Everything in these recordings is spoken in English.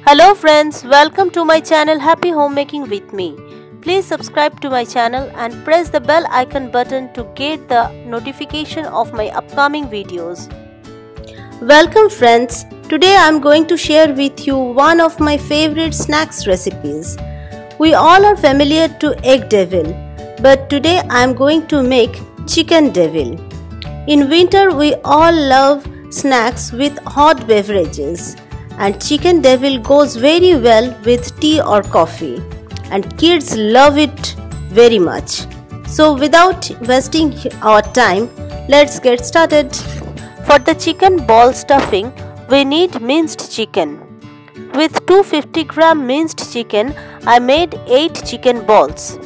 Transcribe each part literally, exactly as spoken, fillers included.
Hello friends, welcome to my channel Happy Homemaking with me. Please subscribe to my channel and press the bell icon button to get the notification of my upcoming videos. Welcome friends, today I am going to share with you one of my favorite snacks recipes. We all are familiar to egg devil, but today I am going to make chicken devil. In winter we all love snacks with hot beverages. And chicken devil goes very well with tea or coffee, and kids love it very much. So without wasting our time, let's get started. For the chicken ball stuffing, we need minced chicken. With two hundred fifty gram minced chicken, I made eight chicken balls.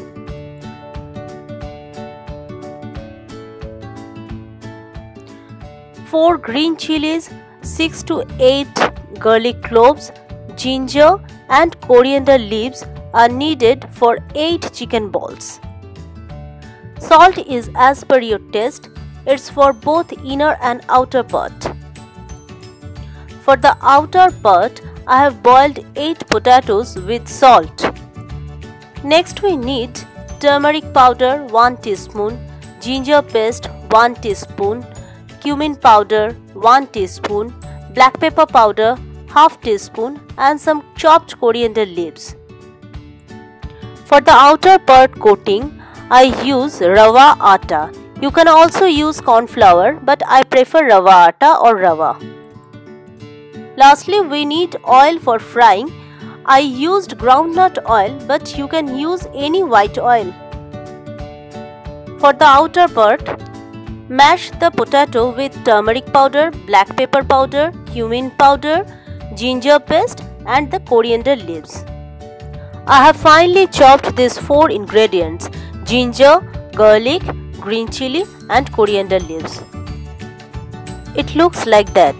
four green chilies, six to eight garlic cloves, ginger and coriander leaves are needed for eight chicken balls. Salt is as per your taste, it's for both inner and outer part. For the outer part, I have boiled eight potatoes with salt. Next we need turmeric powder one teaspoon, ginger paste one teaspoon, cumin powder one teaspoon, black pepper powder half teaspoon and some chopped coriander leaves. For the outer part coating, I use rava atta. You can also use corn flour, but I prefer rava atta or rava. Lastly, we need oil for frying. I used groundnut oil, but you can use any white oil. For the outer part, mash the potato with turmeric powder, black pepper powder, cumin powder, ginger paste and the coriander leaves. I have finely chopped these four ingredients: ginger, garlic, green chili and coriander leaves. It looks like that.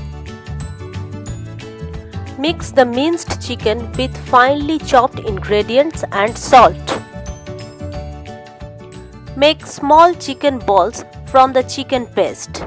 Mix the minced chicken with finely chopped ingredients and salt. Make small chicken balls from the chicken paste.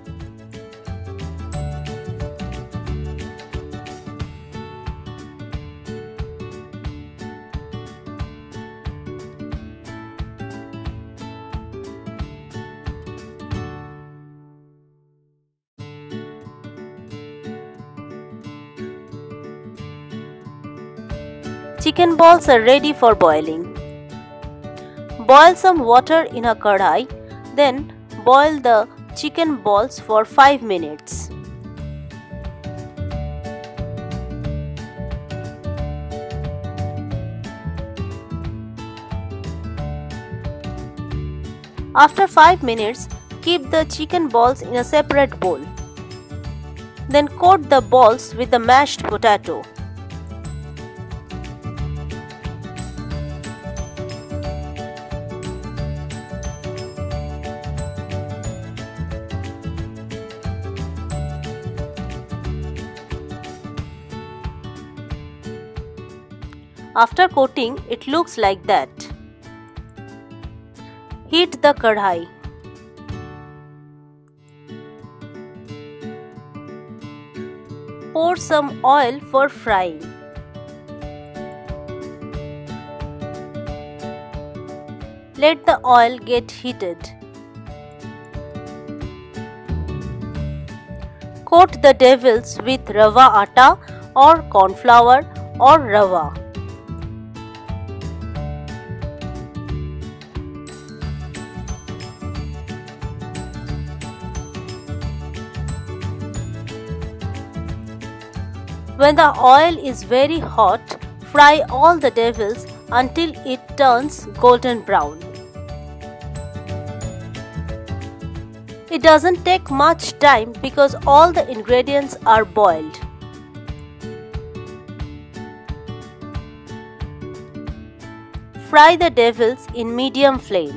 Chicken balls are ready for boiling. Boil some water in a kadhai, then boil the chicken balls for five minutes. After five minutes, keep the chicken balls in a separate bowl. Then coat the balls with the mashed potato. After coating, it looks like that. Heat the kadhai. Pour some oil for frying. Let the oil get heated. Coat the devils with rava atta or corn flour or rava. When the oil is very hot, fry all the devils until it turns golden brown. It doesn't take much time because all the ingredients are boiled. Fry the devils in medium flame.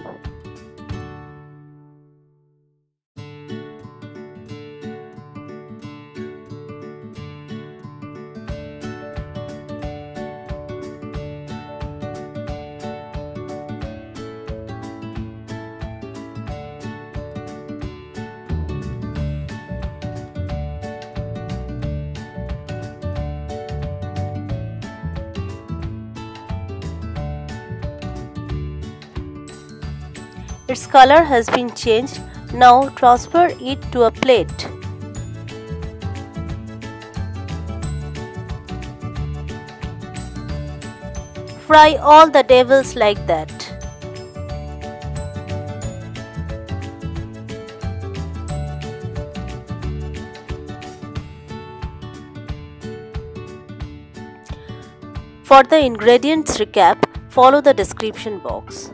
Its color has been changed. Now transfer it to a plate. Fry all the devils like that. For the ingredients recap, follow the description box.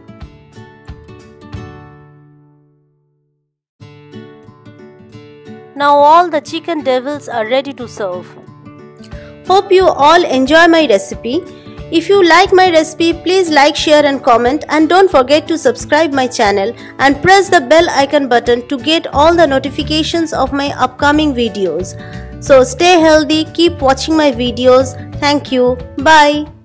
Now all the chicken devils are ready to serve. Hope you all enjoy my recipe. If you like my recipe, please like, share and comment, and don't forget to subscribe my channel and press the bell icon button to get all the notifications of my upcoming videos. So stay healthy, keep watching my videos. Thank you. Bye.